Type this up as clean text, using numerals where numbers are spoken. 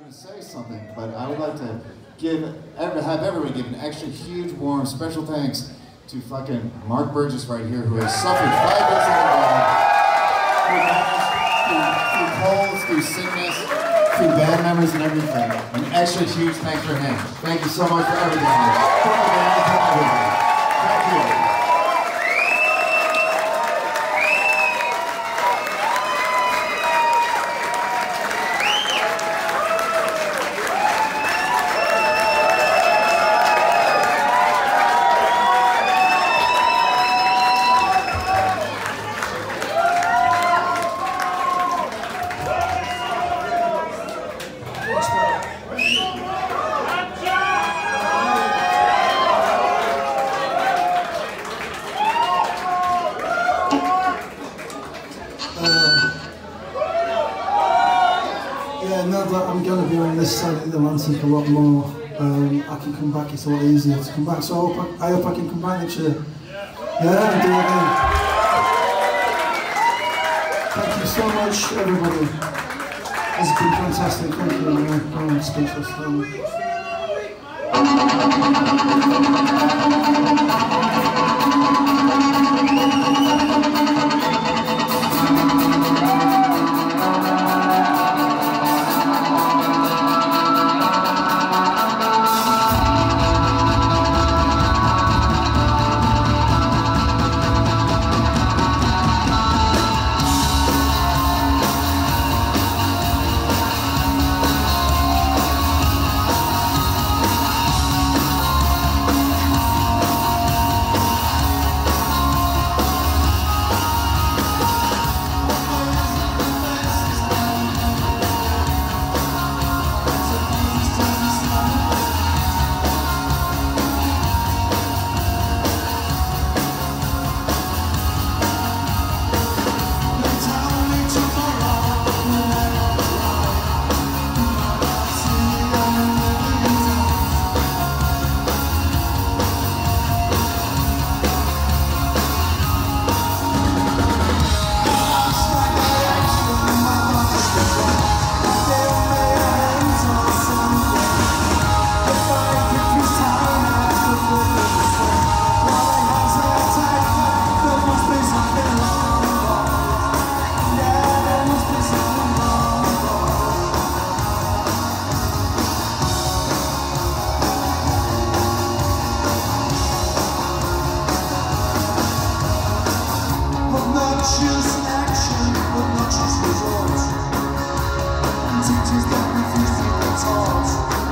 going to say something, but I would like to have everyone give an extra huge, warm, special thanks to fucking Mark Burgess right here, who has suffered 5 weeks in a row, through colds, through sickness, through band members and everything. An extra huge thanks for him. Thank you so much for everything. Thank you. Now that I'm going to be on this side of the Atlantic a lot more, I can come back. It's a lot easier to come back. So I hope I can come back next year. Yeah, and do it again. Thank you so much, everybody. This has been fantastic. Thank you. I'm speechless. Choose action, but not just results. And teachers that refuse to be taught.